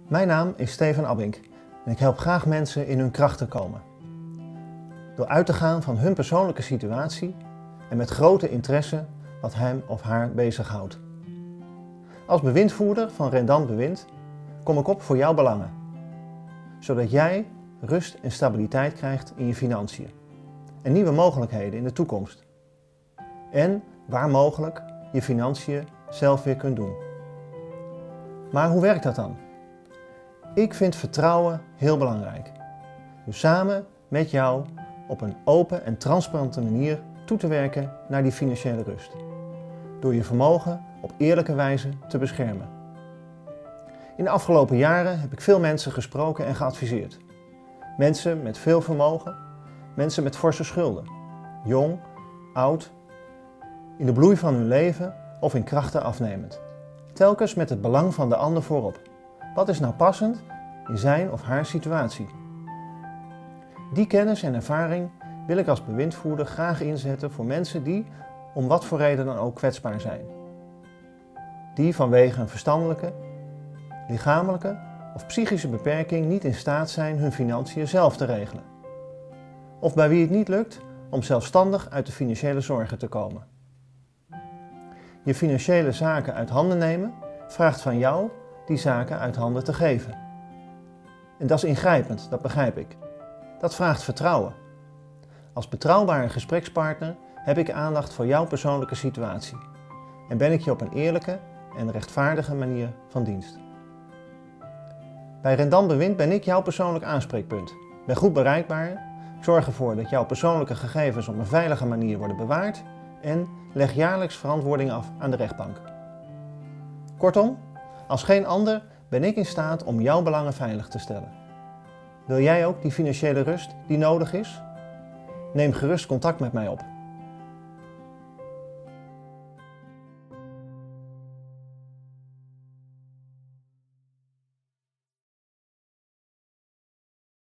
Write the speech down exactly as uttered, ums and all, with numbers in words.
Mijn naam is Steven Abbink en ik help graag mensen in hun kracht te komen. Door uit te gaan van hun persoonlijke situatie en met grote interesse wat hem of haar bezighoudt. Als bewindvoerder van Rendant Bewind kom ik op voor jouw belangen, zodat jij rust en stabiliteit krijgt in je financiën en nieuwe mogelijkheden in de toekomst. En, waar mogelijk, je financiën zelf weer kunt doen. Maar hoe werkt dat dan? Ik vind vertrouwen heel belangrijk. Dus samen met jou op een open en transparante manier toe te werken naar die financiële rust. Door je vermogen op eerlijke wijze te beschermen. In de afgelopen jaren heb ik veel mensen gesproken en geadviseerd. Mensen met veel vermogen, mensen met forse schulden. Jong, oud, in de bloei van hun leven of in krachten afnemend. Telkens met het belang van de ander voorop. Wat is nou passend in zijn of haar situatie? Die kennis en ervaring wil ik als bewindvoerder graag inzetten voor mensen die, om wat voor reden dan ook, kwetsbaar zijn. Die vanwege een verstandelijke, lichamelijke of psychische beperking niet in staat zijn hun financiën zelf te regelen. Of bij wie het niet lukt om zelfstandig uit de financiële zorgen te komen. Je financiële zaken uit handen nemen vraagt van jou die zaken uit handen te geven. En dat is ingrijpend, dat begrijp ik. Dat vraagt vertrouwen. Als betrouwbare gesprekspartner heb ik aandacht voor jouw persoonlijke situatie. En ben ik je op een eerlijke en rechtvaardige manier van dienst. Bij Rendant Bewind ben ik jouw persoonlijk aanspreekpunt. Ik ben goed bereikbaar, ik zorg ervoor dat jouw persoonlijke gegevens op een veilige manier worden bewaard en leg jaarlijks verantwoording af aan de rechtbank. Kortom, als geen ander ben ik in staat om jouw belangen veilig te stellen. Wil jij ook die financiële rust die nodig is? Neem gerust contact met mij op.